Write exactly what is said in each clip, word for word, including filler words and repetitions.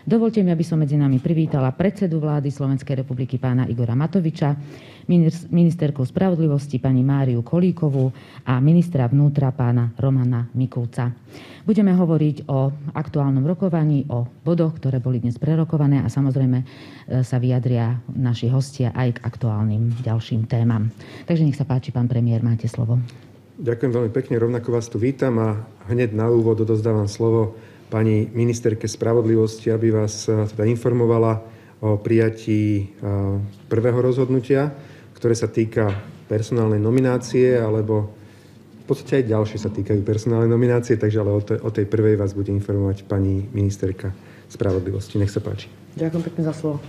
Dovolte mi, aby som medzi nami privítala predsedu vlády Slovenskej republiky pána Igora Matoviča, ministerku spravodlivosti pani Máriu Kolíkovú a ministra vnútra pána Romana Mikulca. Budeme hovoriť o aktuálnom rokovaní, o bodoch, ktoré boli dnes prerokované a samozrejme sa vyjadria naši hostia aj k aktuálnym ďalším témam. Takže nech sa páči, pán premiér, máte slovo. Ďakujem veľmi pekne, rovnako vás tu vítam a hneď na úvod odovzdávam slovo pani ministerke spravodlivosti, aby vás teda informovala o prijatí prvého rozhodnutia, ktoré sa týka personálnej nominácie, alebo v podstate aj ďalšie sa týkajú personálnej nominácie, takže ale o tej, o tej prvej vás bude informovať pani ministerka spravodlivosti. Nech sa páči. Ďakujem pekne za slovo.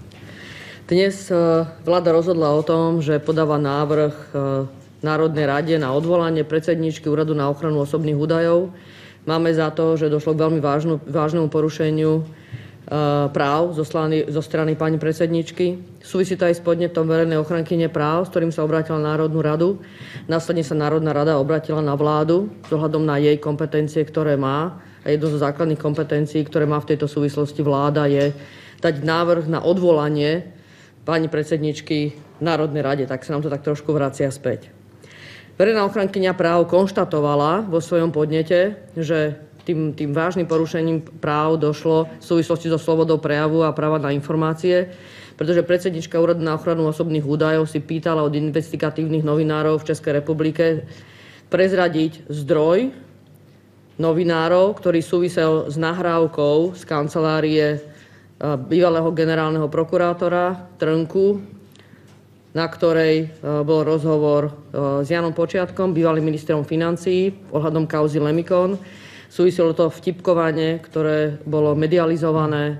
Dnes vláda rozhodla o tom, že podáva návrh Národnej rade na odvolanie predsedníčky Úradu na ochranu osobných údajov. Máme za to, že došlo k veľmi vážnu, vážnemu porušeniu e, práv zo strany, zo strany pani predsedničky. Súvisí to aj s podnetom verejnej ochrankyne práv, s ktorým sa obrátila Národnú radu. Následne sa Národná rada obratila na vládu s ohľadom na jej kompetencie, ktoré má. A jedno zo základných kompetencií, ktoré má v tejto súvislosti vláda, je dať návrh na odvolanie pani predsedničky Národnej rade. Tak sa nám to tak trošku vracia späť. Verejná ochrankyňa práv konštatovala vo svojom podnete, že tým, tým vážnym porušením práv došlo v súvislosti so slobodou prejavu a práva na informácie, pretože predsednička Úradu na ochranu osobných údajov si pýtala od investigatívnych novinárov v Českej republike prezradiť zdroj novinárov, ktorý súvisel s nahrávkou z kancelárie bývalého generálneho prokurátora Trnku, na ktorej bol rozhovor s Janom Počiatkom, bývalým ministrom financií, ohľadom kauzy Lemikon. Súviselo to vtipkovanie, ktoré bolo medializované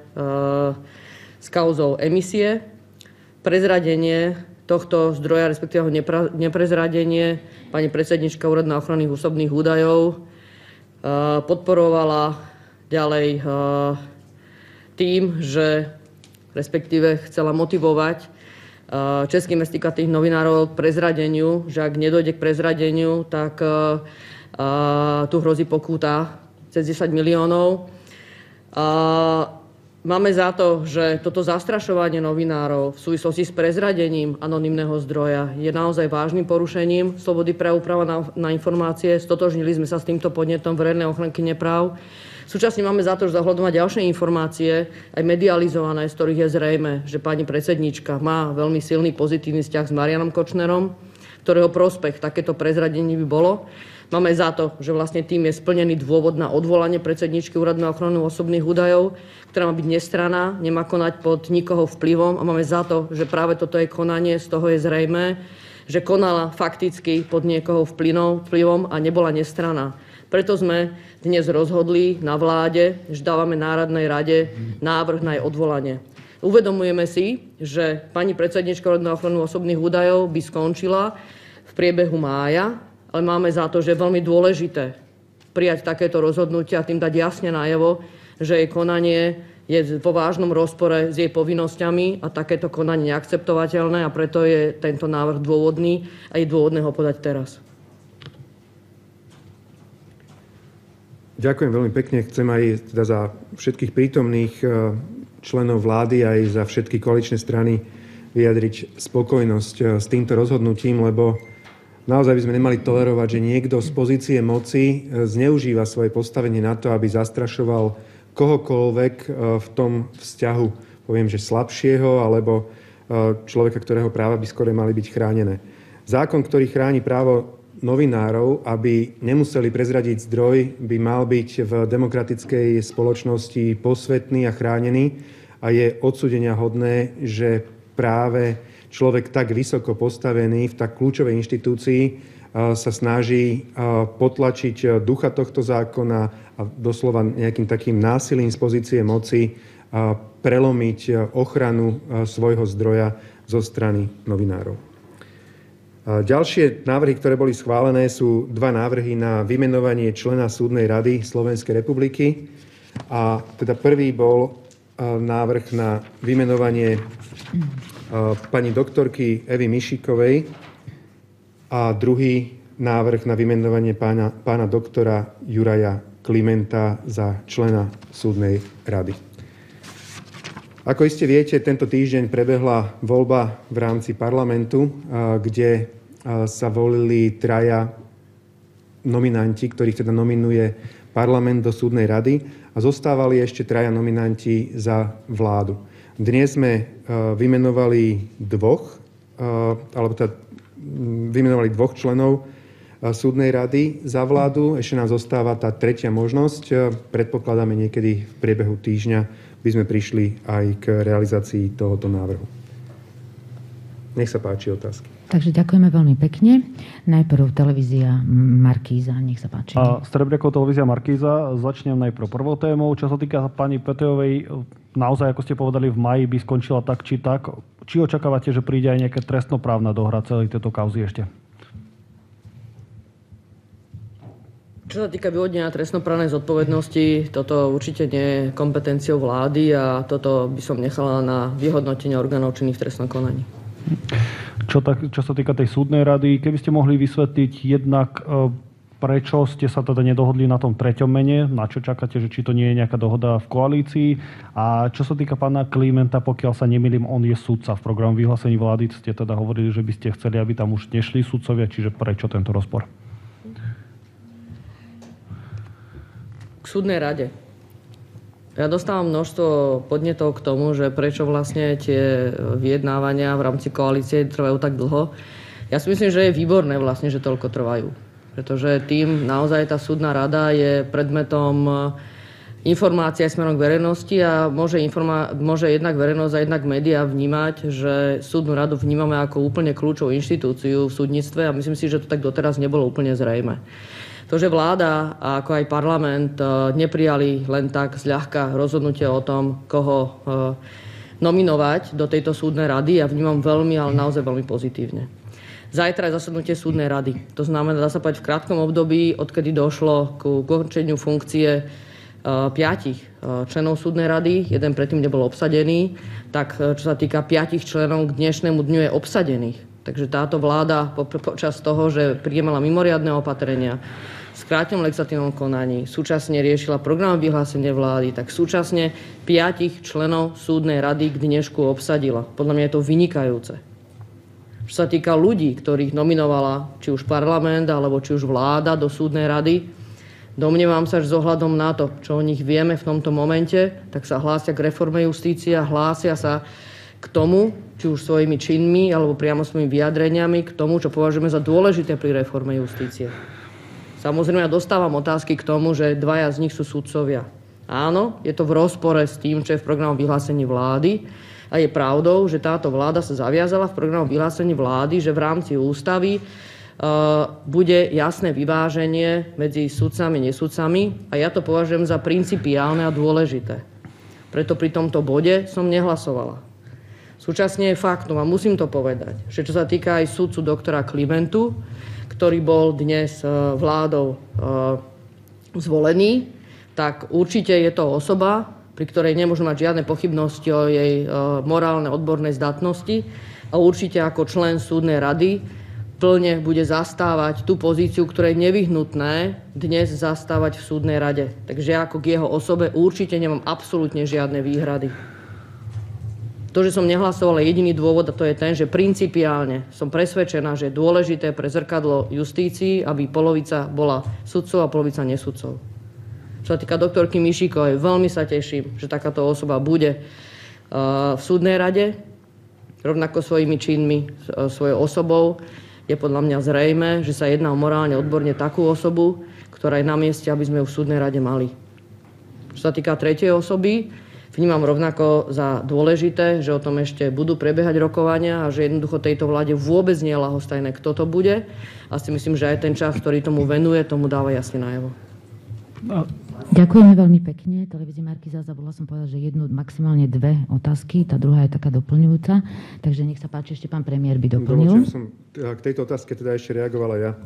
s kauzou emisie. Prezradenie tohto zdroja, respektíve neprezradenie, pani predsednička Úradu na ochranu osobných údajov podporovala ďalej tým, že respektíve chcela motivovať českých investigatívnych novinárov k prezradeniu, že ak nedojde k prezradeniu, tak uh, tu hrozí pokúta cez desať miliónov. Uh, máme za to, že toto zastrašovanie novinárov v súvislosti s prezradením anonymného zdroja je naozaj vážnym porušením slobody prejavu, práva na, na informácie. Stotožnili sme sa s týmto podnetom verejnej ochrankyne práv. Súčasne máme za to, že zohľadom na ďalšie informácie, aj medializované, z ktorých je zrejme, že pani predsednička má veľmi silný pozitívny vzťah s Marianom Kočnerom, ktorého prospech takéto prezradenie by bolo. Máme za to, že vlastne tým je splnený dôvod na odvolanie predsedničky Úradu na ochranu osobných údajov, ktorá má byť nestranná, nemá konať pod nikoho vplyvom, a máme za to, že práve toto je konanie, z toho je zrejmé, že konala fakticky pod niekoho vplyvom a nebola nestranná. Preto sme dnes rozhodli na vláde, že dávame Národnej rade návrh na jej odvolanie. Uvedomujeme si, že pani predsednička Úradu na ochranu osobných údajov by skončila v priebehu mája, ale máme za to, že je veľmi dôležité prijať takéto rozhodnutie a tým dať jasne najavo, že jej konanie je vo vážnom rozpore s jej povinnosťami a takéto konanie neakceptovateľné, a preto je tento návrh dôvodný a je dôvodné ho podať teraz. Ďakujem veľmi pekne. Chcem aj teda za všetkých prítomných členov vlády, aj za všetky koaličné strany vyjadriť spokojnosť s týmto rozhodnutím, lebo naozaj by sme nemali tolerovať, že niekto z pozície moci zneužíva svoje postavenie na to, aby zastrašoval kohokoľvek v tom vzťahu, poviem, že slabšieho, alebo človeka, ktorého práva by skôr mali byť chránené. Zákon, ktorý chráni právo novinárov, aby nemuseli prezradiť zdroj, by mal byť v demokratickej spoločnosti posvätný a chránený, a je odsúdenia hodné, že práve človek tak vysoko postavený v tak kľúčovej inštitúcii sa snaží potlačiť ducha tohto zákona a doslova nejakým takým násilím z pozície moci prelomiť ochranu svojho zdroja zo strany novinárov. Ďalšie návrhy, ktoré boli schválené, sú dva návrhy na vymenovanie člena Súdnej rady Slovenskej republiky. A teda prvý bol návrh na vymenovanie pani doktorky Evy Mišikovej a druhý návrh na vymenovanie pána, pána doktora Juraja Klimenta za člena Súdnej rady. Ako iste viete, tento týždeň prebehla voľba v rámci parlamentu, kde sa volili traja nominanti, ktorých teda nominuje parlament do súdnej rady a zostávali ešte traja nominanti za vládu. Dnes sme vymenovali dvoch, alebo teda vymenovali dvoch členov súdnej rady za vládu. Ešte nám zostáva tá tretia možnosť. Predpokladáme niekedy v priebehu týždňa by sme prišli aj k realizácii tohoto návrhu. Nech sa páči otázky. Takže ďakujeme veľmi pekne. Najprv televízia Markíza, nech sa páči. A Strebriekov televízia Markíza. Začnem najprv prvou témou. Čo sa týka pani Petejovej, naozaj, ako ste povedali, v maji by skončila tak či tak. Či očakávate, že príde aj nejaká trestnoprávna dohra celej tejto kauzy ešte? Čo sa týka vyvodnenia trestnoprávnej zodpovednosti, toto určite nie je kompetenciou vlády a toto by som nechala na vyhodnotenie orgánov činných v trestnom konaní. Čo, tak, čo sa týka tej súdnej rady, keby ste mohli vysvetliť jednak, prečo ste sa teda nedohodli na tom treťom mene, na čo čakáte, že či to nie je nejaká dohoda v koalícii, a čo sa týka pána Klimenta, pokiaľ sa nemýlim, on je sudca. V programu vyhlásení vlády ste teda hovorili, že by ste chceli, aby tam už nešli sudcovia, čiže prečo tento rozpor? K súdnej rade. Ja dostávam množstvo podnetov k tomu, že prečo vlastne tie vyjednávania v rámci koalície trvajú tak dlho. Ja si myslím, že je výborné vlastne, že toľko trvajú. Pretože tým naozaj tá súdna rada je predmetom informácie smerom k verejnosti a môže, informa- môže jednak verejnosť a jednak médiá vnímať, že súdnu radu vnímame ako úplne kľúčovú inštitúciu v súdnictve a myslím si, že to tak doteraz nebolo úplne zrejme. To, že vláda a ako aj parlament neprijali len tak zľahka rozhodnutie o tom, koho nominovať do tejto súdnej rady, ja vnímam veľmi, ale naozaj veľmi pozitívne. Zajtra je zasadnutie súdnej rady. To znamená, dá sa povedať, v krátkom období, odkedy došlo k ukončeniu funkcie piatich členov súdnej rady, jeden predtým nebol obsadený, tak čo sa týka piatich členov, k dnešnému dňu je obsadených. Takže táto vláda počas toho, že prijímala mimoriadne opatrenia, v skrátenom legislatívnom konaní, súčasne riešila program vyhlásenia vlády, tak súčasne piatich členov súdnej rady k dnešku obsadila. Podľa mňa je to vynikajúce. Čo sa týka ľudí, ktorých nominovala či už parlament, alebo či už vláda do súdnej rady, domnievam sa, že s ohľadom na to, čo o nich vieme v tomto momente, tak sa hlásia k reforme justície a hlásia sa k tomu, či už svojimi činmi, alebo priamo svojimi vyjadreniami, k tomu, čo považujeme za dôležité pri reforme justície. Samozrejme, ja dostávam otázky k tomu, že dvaja z nich sú sudcovia. Áno, je to v rozpore s tým, čo je v programu vyhlásení vlády. A je pravdou, že táto vláda sa zaviazala v programu vyhlásení vlády, že v rámci ústavy uh, bude jasné vyváženie medzi sudcami a nesudcami. A ja to považujem za principiálne a dôležité. Preto pri tomto bode som nehlasovala. Súčasne je faktom, a musím to povedať, že čo sa týka aj sudcu doktora Klimentu, ktorý bol dnes vládou zvolený, tak určite je to osoba, pri ktorej nemôžu mať žiadne pochybnosti o jej morálnej odbornej zdatnosti a určite ako člen súdnej rady plne bude zastávať tú pozíciu, ktorá je nevyhnutné dnes zastávať v súdnej rade. Takže ja ako k jeho osobe určite nemám absolútne žiadne výhrady. To, že som nehlasovala, jediný dôvod, a to je ten, že principiálne som presvedčená, že je dôležité pre zrkadlo justícii, aby polovica bola sudcov a polovica nesudcov. Čo sa týka doktorky Mišíkovej, veľmi sa teším, že takáto osoba bude v súdnej rade, rovnako svojimi činmi, svojou osobou. Je podľa mňa zrejmé, že sa jedná o morálne odborne takú osobu, ktorá je na mieste, aby sme ju v súdnej rade mali. Čo sa týka tretej osoby, vnímam rovnako za dôležité, že o tom ešte budú prebiehať rokovania a že jednoducho tejto vláde vôbec nie je ľahostajné, kto to bude. A si myslím, že aj ten čas, ktorý tomu venuje, tomu dáva jasne najavo. Ďakujeme veľmi pekne. Televízii Markíza, zabudla som povedať, že jednu, maximálne dve otázky. Tá druhá je taká doplňujúca. Takže nech sa páči, ešte pán premiér by doplnil. Dovoľte, som k tejto otázke teda ešte reagovala ja.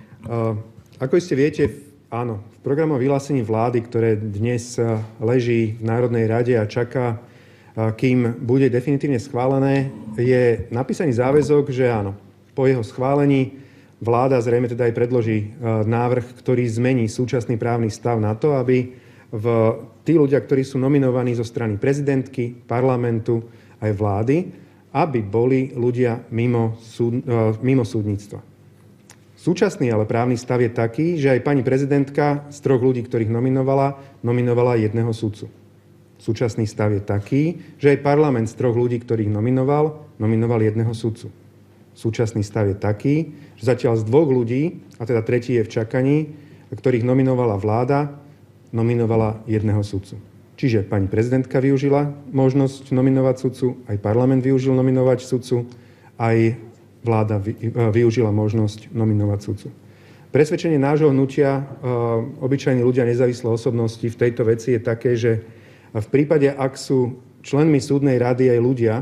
Ako iste viete, áno, v programovom vyhlásení vlády, ktoré dnes leží v Národnej rade a čaká, kým bude definitívne schválené, je napísaný záväzok, že áno, po jeho schválení vláda zrejme teda aj predloží návrh, ktorý zmení súčasný právny stav na to, aby v tí ľudia, ktorí sú nominovaní zo strany prezidentky, parlamentu aj vlády, aby boli ľudia mimo, súd, mimo súdnictva. Súčasný ale právny stav je taký, že aj pani prezidentka z troch ľudí, ktorých nominovala, nominovala jedného sudcu. Súčasný stav je taký, že aj parlament z troch ľudí, ktorých nominoval, nominoval jedného sudcu. Súčasný stav je taký, že zatiaľ z dvoch ľudí, a teda tretí je v čakaní, ktorých nominovala vláda, nominovala jedného sudcu. Čiže pani prezidentka využila možnosť nominovať sudcu, aj parlament využil nominovať sudcu, aj vláda využila možnosť nominovať sudcu. Presvedčenie nášho hnutia, obyčajní ľudia, nezávislé osobnosti v tejto veci je také, že v prípade, ak sú členmi súdnej rady aj ľudia,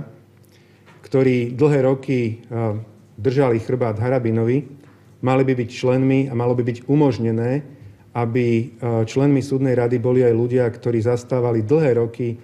ktorí dlhé roky držali chrbát Harabinovi, mali by byť členmi a malo by byť umožnené, aby členmi súdnej rady boli aj ľudia, ktorí zastávali dlhé roky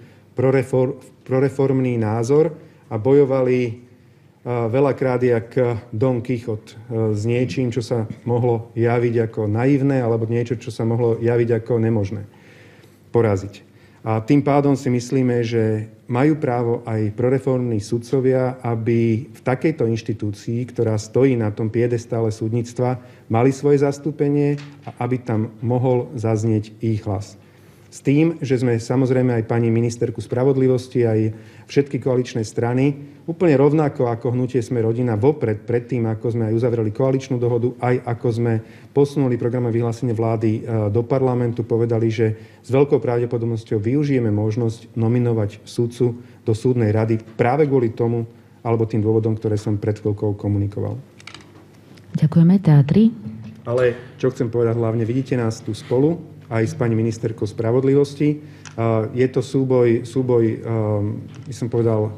proreformný názor a bojovali veľakrát jak Don Quixote s niečím, čo sa mohlo javiť ako naivné, alebo niečo, čo sa mohlo javiť ako nemožné poraziť. A tým pádom si myslíme, že majú právo aj proreformní sudcovia, aby v takejto inštitúcii, ktorá stojí na tom piedestále súdnictva, mali svoje zastúpenie a aby tam mohol zaznieť ich hlas. S tým, že sme samozrejme aj pani ministerku spravodlivosti, aj všetky koaličné strany, úplne rovnako ako hnutie Sme rodina vopred, predtým, ako sme aj uzavreli koaličnú dohodu, aj ako sme posunuli programe vyhlásenie vlády do parlamentu, povedali, že s veľkou pravdepodobnosťou využijeme možnosť nominovať sudcu do súdnej rady práve kvôli tomu, alebo tým dôvodom, ktoré som pred chvíľkou komunikoval. Ďakujeme. Teatri? Ale čo chcem povedať hlavne, vidíte nás tu spolu, aj s pani ministerkou spravodlivosti. Je to súboj, súboj, by som povedal,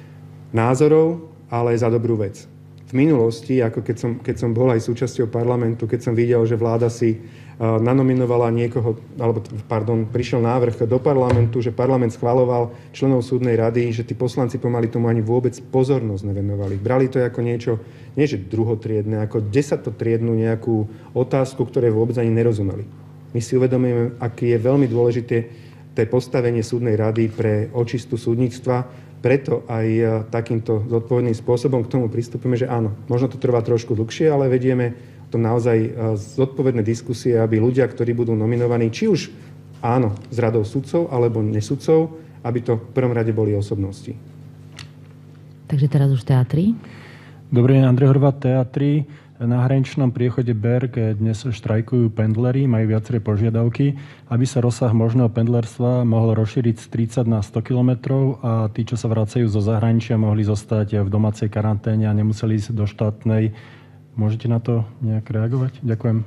názorov, ale za dobrú vec. V minulosti, ako keď som, keď som bol aj súčasťou parlamentu, keď som videl, že vláda si nanominovala niekoho, alebo pardon, prišiel návrh do parlamentu, že parlament schvaľoval členov súdnej rady, že tí poslanci pomaly tomu ani vôbec pozornosť nevenovali. Brali to ako niečo, nie že druhotriedne, ako desatotriednu nejakú otázku, ktoré vôbec ani nerozumeli. My si uvedomujeme, aký je veľmi dôležité to postavenie súdnej rady pre očistu súdnictva. Preto aj takýmto zodpovedným spôsobom k tomu pristupujeme, že áno, možno to trvá trošku dlhšie, ale vedieme o tom naozaj zodpovedné diskusie, aby ľudia, ktorí budú nominovaní, či už áno, z radou sudcov alebo nesudcov, aby to v prvom rade boli osobnosti. Takže teraz už teatri. Dobrý deň, Andrej Horváth, teatri. Na hraničnom priechode Berg dnes štrajkujú pendleri, majú viaceré požiadavky, aby sa rozsah možného pendlerstva mohol rozšíriť z tridsať na sto kilometrov a tí, čo sa vracajú zo zahraničia, mohli zostať v domácej karanténe a nemuseli ísť do štátnej. Môžete na to nejak reagovať? Ďakujem.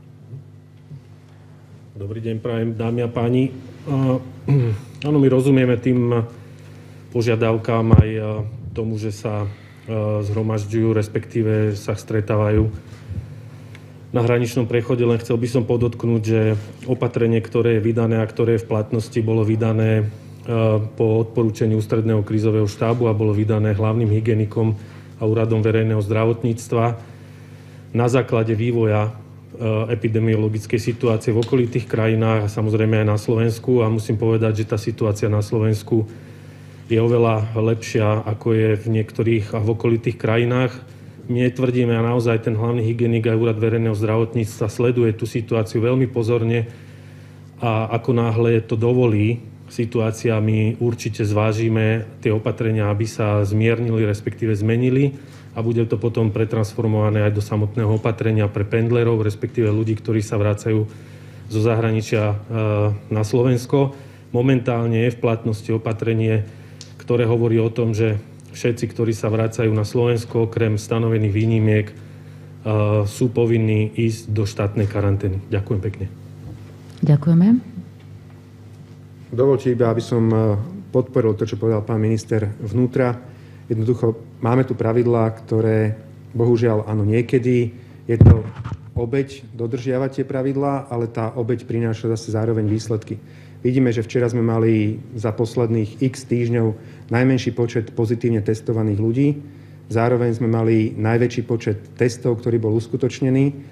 Dobrý deň, prajem, dámy a páni. Áno, my rozumieme tým požiadavkám aj tomu, že sa zhromažďujú, respektíve sa stretávajú na hraničnom prechode. Len chcel by som podotknúť, že opatrenie, ktoré je vydané a ktoré je v platnosti, bolo vydané po odporúčení ústredného krízového štábu a bolo vydané hlavným hygienikom a úradom verejného zdravotníctva na základe vývoja epidemiologickej situácie v okolitých krajinách a samozrejme aj na Slovensku. A musím povedať, že tá situácia na Slovensku je oveľa lepšia, ako je v niektorých a v okolitých krajinách. My tvrdíme, a naozaj ten hlavný hygienik a úrad verejného zdravotníctva sleduje tú situáciu veľmi pozorne a ako náhle to dovolí situácia, my určite zvážime tie opatrenia, aby sa zmiernili, respektíve zmenili a bude to potom pretransformované aj do samotného opatrenia pre pendlerov, respektíve ľudí, ktorí sa vracajú zo zahraničia na Slovensko. Momentálne je v platnosti opatrenie, ktoré hovorí o tom, že všetci, ktorí sa vracajú na Slovensko, okrem stanovených výnimiek, sú povinní ísť do štátnej karantény. Ďakujem pekne. Ďakujeme. Dovoľte iba, aby som podporil to, čo povedal pán minister vnútra. Jednoducho máme tu pravidlá, ktoré bohužiaľ, áno, niekedy je to obeť dodržiavať tie pravidlá, ale tá obeť prináša zase zároveň výsledky. Vidíme, že včera sme mali za posledných x týždňov najmenší počet pozitívne testovaných ľudí. Zároveň sme mali najväčší počet testov, ktorý bol uskutočnený.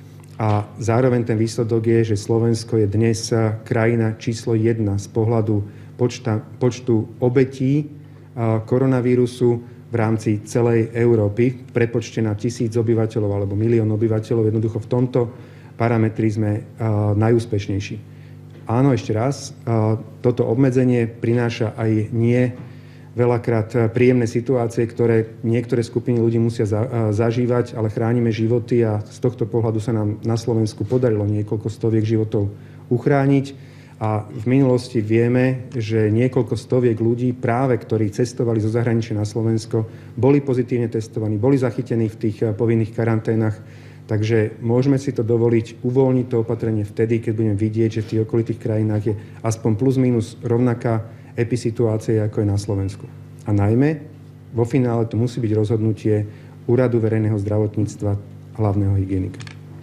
A zároveň ten výsledok je, že Slovensko je dnes krajina číslo jedna z pohľadu počta, počtu obetí koronavírusu v rámci celej Európy. Prepočte na tisíc obyvateľov alebo milión obyvateľov. Jednoducho v tomto parametri sme najúspešnejší. Áno, ešte raz, toto obmedzenie prináša aj nie veľakrát príjemné situácie, ktoré niektoré skupiny ľudí musia zažívať, ale chránime životy a z tohto pohľadu sa nám na Slovensku podarilo niekoľko stoviek životov uchrániť. A v minulosti vieme, že niekoľko stoviek ľudí, práve ktorí cestovali zo zahraničia na Slovensko, boli pozitívne testovaní, boli zachytení v tých povinných karanténach. Takže môžeme si to dovoliť, uvoľniť to opatrenie vtedy, keď budeme vidieť, že v tých okolitých krajinách je aspoň plus minus rovnaká episituácia, ako je na Slovensku. A najmä vo finále to musí byť rozhodnutie Úradu verejného zdravotníctva hlavného hygienika.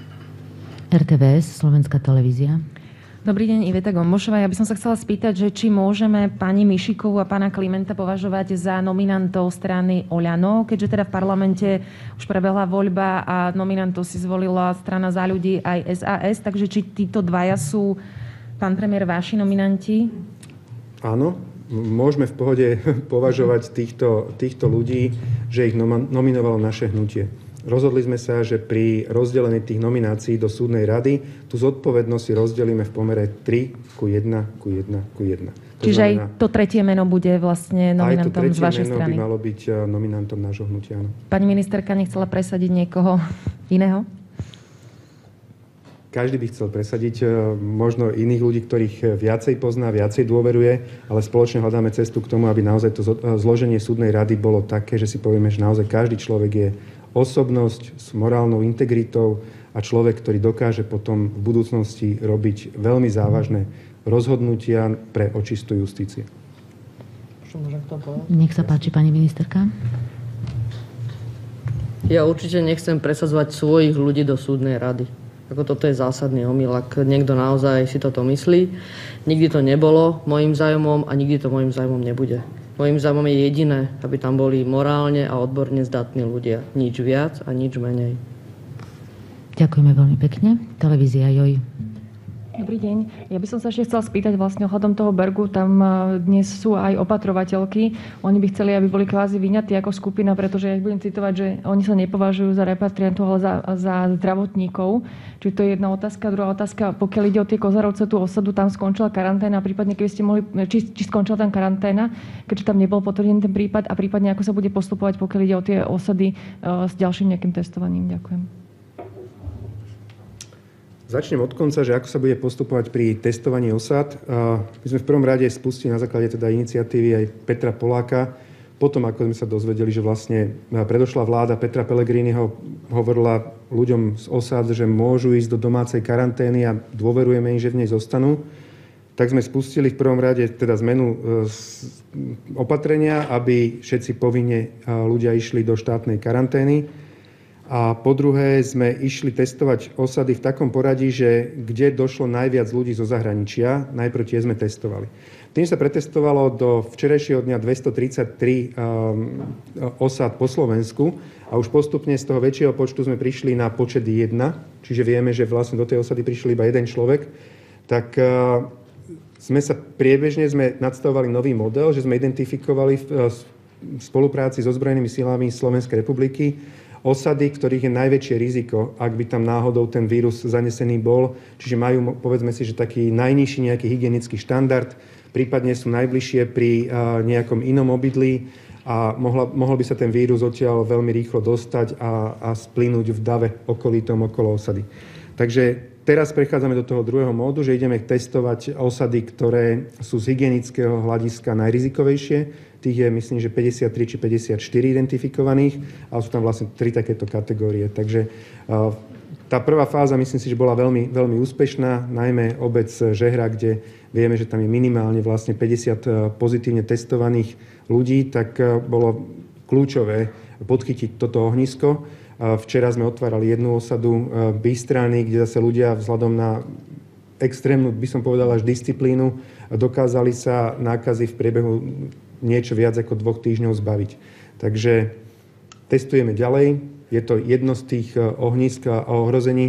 er té vé es, Slovenská televízia. Dobrý deň, Iveta Gombošová. Ja by som sa chcela spýtať, že či môžeme pani Mišikovú a pána Klimenta považovať za nominantov strany Oľano, keďže teda v parlamente už prebehla voľba a nominantov si zvolila strana Za ľudí aj es a es, takže či títo dvaja sú, pán premiér, vaši nominanti? Áno, môžeme v pohode považovať týchto, týchto ľudí, že ich nominovalo naše hnutie. Rozhodli sme sa, že pri rozdelení tých nominácií do súdnej rady tú zodpovednosť si rozdelíme v pomere tri ku jeden ku jeden ku jeden. Čiže znamená, aj to tretie meno bude vlastne nominantom z vašej strany? Aj to tretie meno by malo byť nominantom nášho hnutia, áno. Pani ministerka nechcela presadiť niekoho iného? Každý by chcel presadiť možno iných ľudí, ktorých viacej pozná, viacej dôveruje, ale spoločne hľadáme cestu k tomu, aby naozaj to zloženie súdnej rady bolo také, že si povieme, že naozaj každý človek je osobnosť s morálnou integritou a človek, ktorý dokáže potom v budúcnosti robiť veľmi závažné rozhodnutia pre očistú justície. Nech sa páči, pani ministerka. Ja určite nechcem presadzovať svojich ľudí do súdnej rady. Ako toto je zásadný omyl, ak niekto naozaj si toto myslí. Nikdy to nebolo môjim zájmom a nikdy to môjim zájmom nebude. Mojím zájmom je jediné, aby tam boli morálne a odborne zdatní ľudia. Nič viac a nič menej. Ďakujeme veľmi pekne. Televízia Joj. Dobrý deň. Ja by som sa ešte chcela spýtať vlastne ohľadom toho Bergu. Tam dnes sú aj opatrovateľky. Oni by chceli, aby boli kvázi vyňatí ako skupina, pretože ja ich budem citovať, že oni sa nepovažujú za repatriantov, ale za, za zdravotníkov. Čiže to je jedna otázka. Druhá otázka, pokiaľ ide o tie Kozárovce, tú osadu, tam skončila karanténa, prípadne keby ste mohli, či, či skončila tam karanténa, keďže tam nebol potvrdený ten prípad a prípadne ako sa bude postupovať, pokiaľ ide o tie osady uh, s ďalším nejakým testovaním. Ďakujem. Začnem od konca, že ako sa bude postupovať pri testovaní osád. My sme v prvom rade spustili na základe teda iniciatívy aj Petra Poláka. Potom, ako sme sa dozvedeli, že vlastne predošlá vláda Petra Pellegriniho hovorila ľuďom z osád, že môžu ísť do domácej karantény a dôverujeme im, že v nej zostanú, tak sme spustili v prvom rade teda zmenu opatrenia, aby všetci povinne ľudia išli do štátnej karantény. A po druhé sme išli testovať osady v takom poradí, že kde došlo najviac ľudí zo zahraničia, najprv tie sme testovali. Tým sa pretestovalo do včerajšieho dňa dvestotridsaťtri um, osád po Slovensku a už postupne z toho väčšieho počtu sme prišli na počet jeden, čiže vieme, že vlastne do tej osady prišiel iba jeden človek. Tak uh, sme sa priebežne sme nadstavovali nový model, že sme identifikovali v, uh, v spolupráci so ozbrojenými silami Slovenskej republiky osady, ktorých je najväčšie riziko, ak by tam náhodou ten vírus zanesený bol. Čiže majú, povedzme si, že taký najnižší nejaký hygienický štandard, prípadne sú najbližšie pri uh, nejakom inom obydlí a mohla, mohol by sa ten vírus odtiaľ veľmi rýchlo dostať a, a splynúť v dave okolitom okolo osady. Takže teraz prechádzame do toho druhého módu, že ideme testovať osady, ktoré sú z hygienického hľadiska najrizikovejšie. Tých je, myslím, že päťdesiattri či päťdesiatštyri identifikovaných, ale sú tam vlastne tri takéto kategórie. Takže tá prvá fáza, myslím si, že bola veľmi, veľmi úspešná, najmä obec Žehra, kde vieme, že tam je minimálne vlastne päťdesiat pozitívne testovaných ľudí, tak bolo kľúčové podchytiť toto ohnisko. Včera sme otvárali jednu osadu Bystrany, kde zase ľudia vzhľadom na extrémnu, by som povedal, až disciplínu dokázali sa nákazy v priebehu niečo viac ako dvoch týždňov zbaviť. Takže testujeme ďalej. Je to jedno z tých ohnízk a ohrození,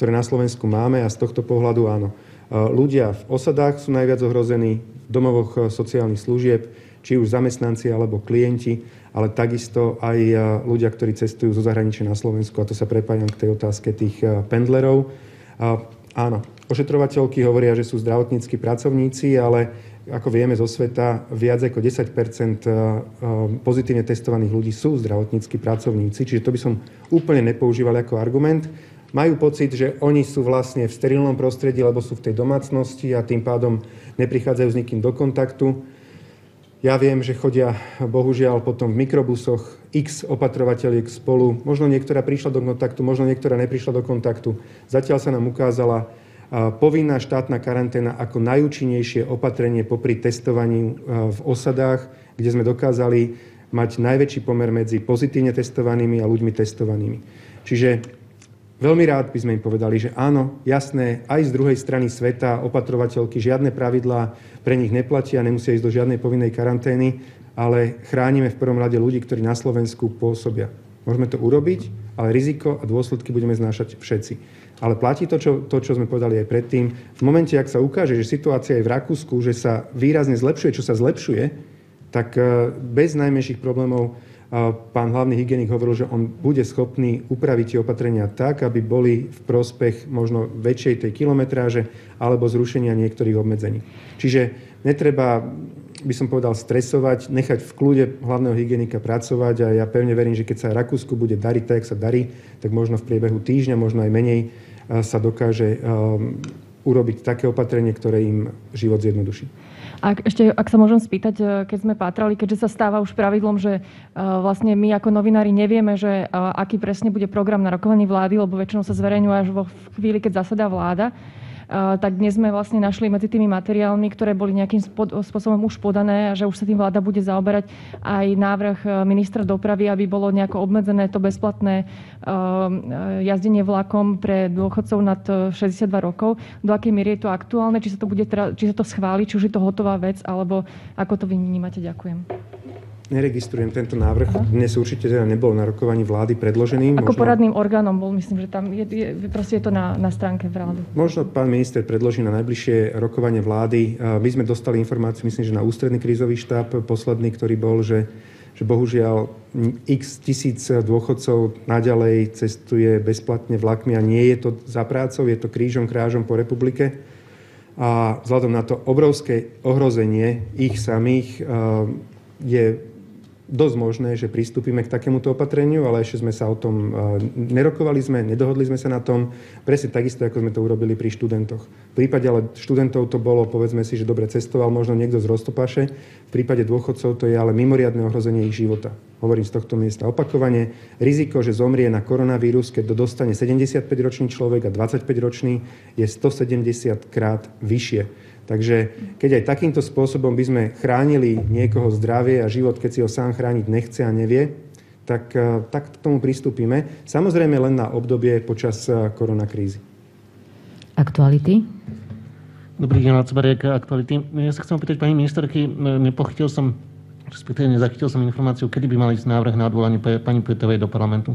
ktoré na Slovensku máme a z tohto pohľadu áno. Ľudia v osadách sú najviac ohrození, v domovoch sociálnych služieb, či už zamestnanci alebo klienti, ale takisto aj ľudia, ktorí cestujú zo zahraničia na Slovensku. A to sa prepájam k tej otázke tých pendlerov. Áno, ošetrovateľky hovoria, že sú zdravotníckí pracovníci, ale ako vieme zo sveta, viac ako desať percent pozitívne testovaných ľudí sú zdravotníckí pracovníci, čiže to by som úplne nepoužíval ako argument. Majú pocit, že oni sú vlastne v sterilnom prostredí, lebo sú v tej domácnosti a tým pádom neprichádzajú s nikým do kontaktu. Ja viem, že chodia bohužiaľ potom v mikrobusoch x opatrovateľiek spolu. Možno niektorá prišla do kontaktu, možno niektorá neprišla do kontaktu. Zatiaľ sa nám ukázala povinná štátna karanténa ako najúčinnejšie opatrenie popri testovaní v osadách, kde sme dokázali mať najväčší pomer medzi pozitívne testovanými a ľuďmi testovanými. Čiže veľmi rád by sme im povedali, že áno, jasné, aj z druhej strany sveta opatrovateľky žiadne pravidlá pre nich neplatia, nemusia ísť do žiadnej povinnej karantény, ale chránime v prvom rade ľudí, ktorí na Slovensku pôsobia. Môžeme to urobiť, ale riziko a dôsledky budeme znášať všetci. Ale platí to čo, to, čo sme povedali aj predtým. V momente, ak sa ukáže, že situácia je v Rakúsku, že sa výrazne zlepšuje, čo sa zlepšuje, tak bez najmenších problémov pán hlavný hygienik hovoril, že on bude schopný upraviť tie opatrenia tak, aby boli v prospech možno väčšej tej kilometráže alebo zrušenia niektorých obmedzení. Čiže netreba, by som povedal, stresovať, nechať v kľude hlavného hygienika pracovať a ja pevne verím, že keď sa Rakúsku bude dariť tak, jak sa darí, tak možno v priebehu týždňa, možno aj menej sa dokáže um, urobiť také opatrenie, ktoré im život zjednoduší. Ak, ešte, ak sa môžem spýtať, keď sme pátrali, keďže sa stáva už pravidlom, že uh, vlastne my ako novinári nevieme, že uh, aký presne bude program na rokovaní vlády, lebo väčšinou sa zverejňuje až vo chvíli, keď zasadá vláda, Uh, tak dnes sme vlastne našli medzi tými materiálmi, ktoré boli nejakým spôsobom už podané a že už sa tým vláda bude zaoberať aj návrh ministra dopravy, aby bolo nejako obmedzené to bezplatné uh, jazdenie vlakom pre dôchodcov nad šesťdesiatdva rokov. Do akej miery je to aktuálne? Či sa to bude teda, či sa to schváli, či už je to hotová vec, alebo ako to vy vnímate? Ďakujem. Neregistrujem tento návrh. Aha. Dnes určite teda nebol na rokovaní vlády predložený. Ako možno... poradným orgánom bol, myslím, že tam je, je, proste je to na, na stránke vlády. Možno pán minister predloží na najbližšie rokovanie vlády. My sme dostali informáciu, myslím, že na ústredný krízový štáb posledný, ktorý bol, že, že bohužiaľ x tisíc dôchodcov naďalej cestuje bezplatne vlakmi a nie je to za prácou, je to krížom krážom po republike. A vzhľadom na to obrovské ohrozenie ich samých je dosť možné, že pristúpime k takémuto opatreniu, ale ešte sme sa o tom nerokovali sme, nedohodli sme sa na tom, presne takisto, ako sme to urobili pri študentoch. V prípade ale študentov to bolo, povedzme si, že dobre cestoval možno niekto z Roztopaše, v prípade dôchodcov to je ale mimoriadne ohrozenie ich života. Hovorím z tohto miesta opakovane. Riziko, že zomrie na koronavírus, keď to dostane sedemdesiatpäťročný človek a dvadsaťpäťročný, je stosedemdesiat krát vyššie. Takže keď aj takýmto spôsobom by sme chránili niekoho zdravie a život, keď si ho sám chrániť nechce a nevie, tak, tak k tomu pristúpime. Samozrejme len na obdobie počas koronakrízy. Aktuality? Dobrý deň, Laco Bariak, Aktuality. Ja sa chcem opýtať pani ministerky, nepochytil som, respektíve nezachytil som informáciu, kedy by mal ísť návrh na odvolanie pani Puetovej do parlamentu.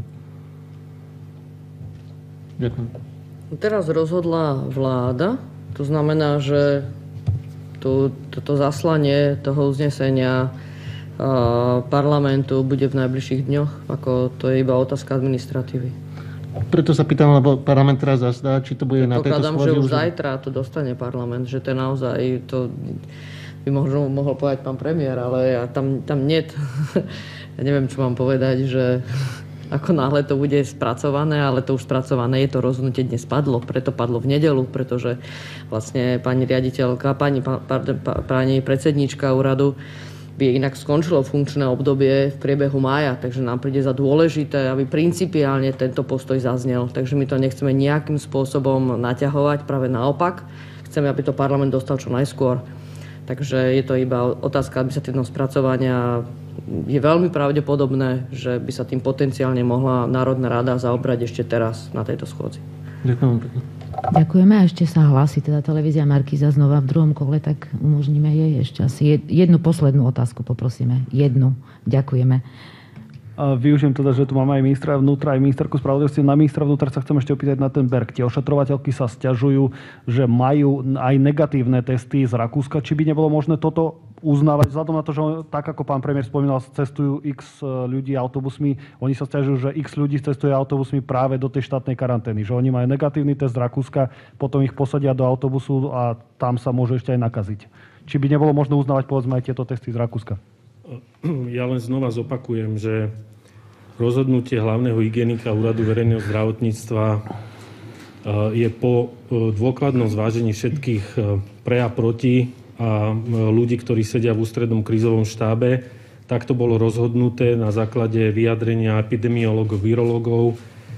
Ďakujem. Teraz rozhodla vláda, to znamená, že to, toto zaslanie toho uznesenia uh, parlamentu bude v najbližších dňoch, ako to je iba otázka administratívy. Preto sa pýtam, lebo parlament teraz zazdá, či to bude na tejto schôdzi. Pokladám, že už zajtra to dostane parlament, že to je naozaj, to by možno mohol povedať pán premiér, ale ja tam, tam niet. Ja neviem, čo mám povedať, že ako náhle to bude spracované, ale to už spracované je, to rozhodnutie dnes padlo, preto padlo v nedeľu, pretože vlastne pani riaditeľka, pani, pardon, pani predsedníčka úradu by inak skončilo funkčné obdobie v priebehu mája, takže nám príde za dôležité, aby principiálne tento postoj zaznel. Takže my to nechceme nejakým spôsobom naťahovať, práve naopak. Chceme, aby to parlament dostal čo najskôr. Takže je to iba otázka administratívneho spracovania. Je veľmi pravdepodobné, že by sa tým potenciálne mohla Národná rada zaobrať ešte teraz na tejto schôdzi. Ďakujem pekne. Ďakujeme a ešte sa hlási teda televízia Markíza znova v druhom kole, tak umožníme jej ešte asi jednu poslednú otázku, poprosíme. Jednu. Ďakujeme. Využijem teda, že tu máme aj ministra vnútra, aj ministerku spravodlivosti. Na ministra vnútra sa chcem ešte opýtať na ten Berg. Tie ošetrovateľky sa sťažujú, že majú aj negatívne testy z Rakúska. Či by nebolo možné toto uznávať, vzhľadom na to, že tak ako pán premiér spomínal, cestujú x ľudí autobusmi, oni sa sťažujú, že x ľudí cestuje autobusmi práve do tej štátnej karantény, že oni majú negatívny test z Rakúska, potom ich posadia do autobusu a tam sa môžu ešte aj nakaziť. Či by nebolo možné uznávať, povedzme, aj tieto testy z Rakúska? Ja len znova zopakujem, že rozhodnutie hlavného hygienika Úradu verejného zdravotníctva je po dôkladnom zvážení všetkých pre a proti a ľudí, ktorí sedia v ústrednom krízovom štábe. Takto bolo rozhodnuté na základe vyjadrenia epidemiológov, virológov.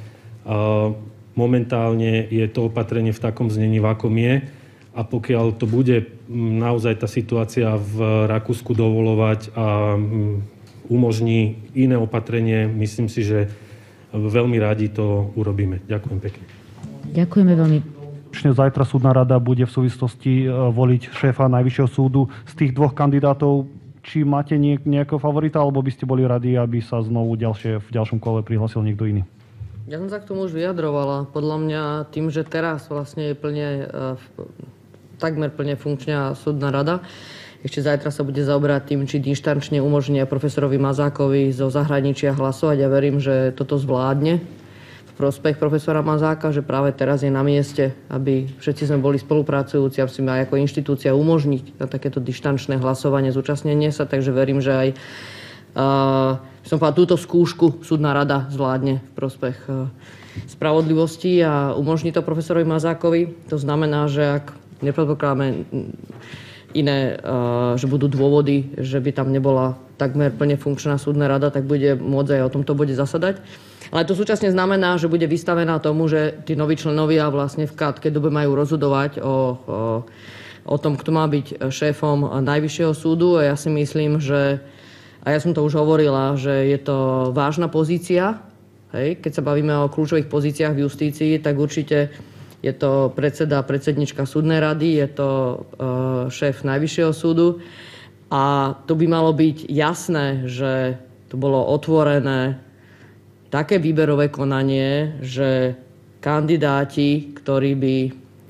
Momentálne je to opatrenie v takom znení, v akom je. A pokiaľ to bude naozaj tá situácia v Rakúsku dovolovať a umožní iné opatrenie, myslím si, že veľmi radi to urobíme. Ďakujem pekne. Ďakujeme veľmi. Zajtra súdna rada bude v súvislosti voliť šéfa Najvyššieho súdu. Z tých dvoch kandidátov, či máte nejakého favorita, alebo by ste boli radi, aby sa znovu ďalšie, v ďalšom kole prihlásil niekto iný? Ja som sa k tomu už vyjadrovala. Podľa mňa tým, že teraz vlastne je plne, takmer plne funkčná súdna rada, ešte zajtra sa bude zaoberať tým, či inštančne umožnia profesorovi Mazákovi zo zahraničia hlasovať. Ja verím, že toto zvládne v prospech profesora Mazáka, že práve teraz je na mieste, aby všetci sme boli spolupracujúci a musíme aj ako inštitúcia umožniť na takéto dištančné hlasovanie, zúčastnenie sa. Takže verím, že aj uh, som povedal, túto skúšku súdna rada zvládne v prospech uh, spravodlivosti a umožní to profesorovi Mazákovi. To znamená, že ak nepredpokladáme iné, že budú dôvody, že by tam nebola takmer plne funkčná súdna rada, tak bude môcť aj o tomto bode zasadať. Ale to súčasne znamená, že bude vystavená tomu, že tí noví členovia vlastne v krátkej dobe majú rozhodovať o, o, o tom, kto má byť šéfom Najvyššieho súdu. A ja si myslím, že, a ja som to už hovorila, že je to vážna pozícia. Hej, keď sa bavíme o kľúčových pozíciách v justícii, tak určite je to predseda, predsednička súdnej rady, je to šéf Najvyššieho súdu a to by malo byť jasné, že to bolo otvorené také výberové konanie, že kandidáti, ktorí by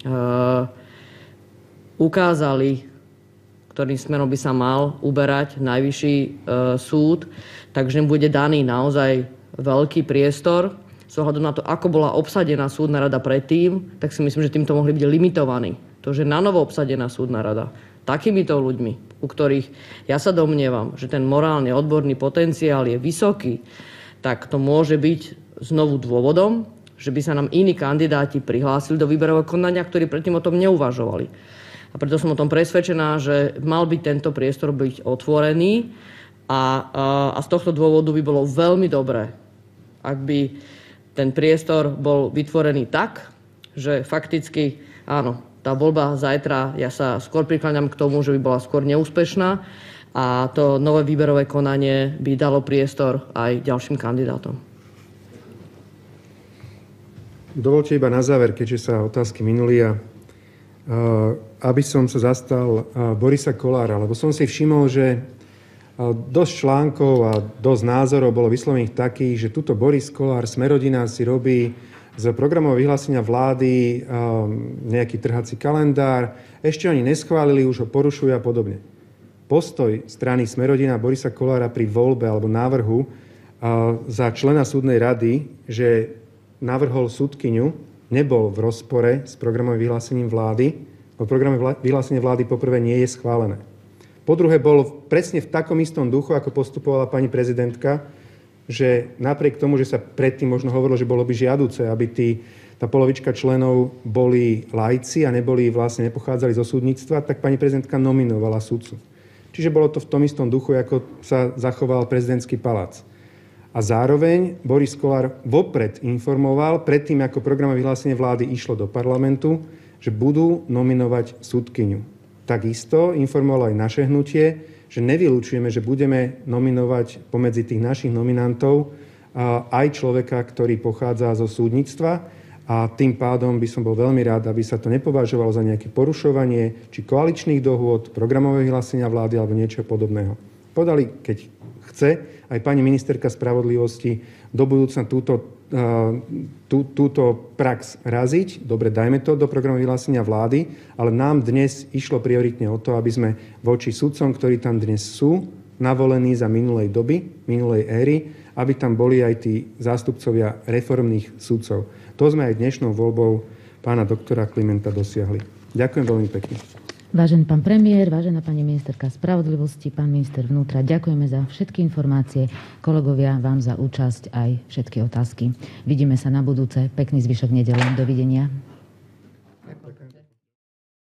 ukázali, ktorým smerom by sa mal uberať Najvyšší súd, takže bude daný naozaj veľký priestor. S ohľadom na to, ako bola obsadená súdna rada predtým, tak si myslím, že týmto mohli byť limitovaní. To, že na novo obsadená súdna rada takýmito ľuďmi, u ktorých ja sa domnievam, že ten morálny odborný potenciál je vysoký, tak to môže byť znovu dôvodom, že by sa nám iní kandidáti prihlásili do výberového konania, ktorí predtým o tom neuvažovali. A preto som o tom presvedčená, že mal by tento priestor byť otvorený a, a z tohto dôvodu by bolo veľmi dobré, ak by ten priestor bol vytvorený tak, že fakticky, áno, tá voľba zajtra, ja sa skôr prikláňam k tomu, že by bola skôr neúspešná a to nové výberové konanie by dalo priestor aj ďalším kandidátom. Dovolte iba na záver, keďže sa otázky minuli, a, aby som sa zastal Borisa Kollára, lebo som si všimol, že dosť článkov a dosť názorov bolo vyslovených takých, že tuto Boris Kollár, Smerodina, si robí z programového vyhlásenia vlády nejaký trhací kalendár. Ešte oni neschválili, už ho porušujú a podobne. Postoj strany Smerodina Borisa Kollára pri voľbe alebo návrhu za člena súdnej rady, že navrhol súdkyňu, nebol v rozpore s programovým vyhlásením vlády. O programe vyhlásenia vlády poprvé nie je schválené. Po druhé, bol presne v takom istom duchu, ako postupovala pani prezidentka, že napriek tomu, že sa predtým možno hovorilo, že bolo by žiaduce, aby tí, tá polovička členov boli laici a neboli, vlastne nepochádzali zo súdnictva, tak pani prezidentka nominovala sudcu. Čiže bolo to v tom istom duchu, ako sa zachoval prezidentský palác. A zároveň Boris Kollár vopred informoval, predtým ako programové vyhlásenie vlády išlo do parlamentu, že budú nominovať sudkyňu. Takisto informovalo aj naše hnutie, že nevylučujeme, že budeme nominovať pomedzi tých našich nominantov aj človeka, ktorý pochádza zo súdnictva a tým pádom by som bol veľmi rád, aby sa to nepovažovalo za nejaké porušovanie či koaličných dohôd, programové vyhlásenia vlády alebo niečo podobného. Podali, keď chce aj pani ministerka spravodlivosti do budúcna túto, tú, túto prax raziť. Dobre, dajme to do programu vyhlásenia vlády, ale nám dnes išlo prioritne o to, aby sme voči sudcom, ktorí tam dnes sú, navolení za minulej doby, minulej éry, aby tam boli aj tí zástupcovia reformných sudcov. To sme aj dnešnou voľbou pána doktora Klimenta dosiahli. Ďakujem veľmi pekne. Vážený pán premiér, vážená pani ministerka spravodlivosti, pán minister vnútra, ďakujeme za všetky informácie. Kolegovia, vám za účasť aj všetky otázky. Vidíme sa na budúce. Pekný zvyšok nedele. Dovidenia.